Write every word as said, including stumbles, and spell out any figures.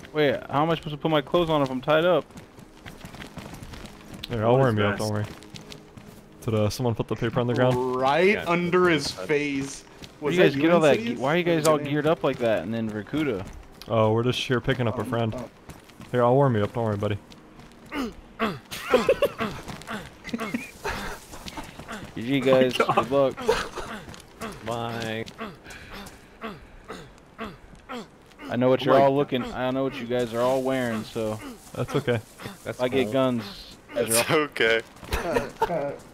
Wait, how am I supposed to put my clothes on if I'm tied up? Here, I'll warm you up, don't worry. Did uh, someone put the paper on the ground? Right yeah, under his face. Where do you guys get all that? Why are you guys all geared up like that? And then Rakuda. Oh, we're just here picking up um, a friend. Oh. Here, I'll warm you up, don't worry, buddy. G G guys, oh good luck. Bye. I know what you're all looking. I know what you guys are all wearing, so that's okay. That's if I cool. get guns. That's okay.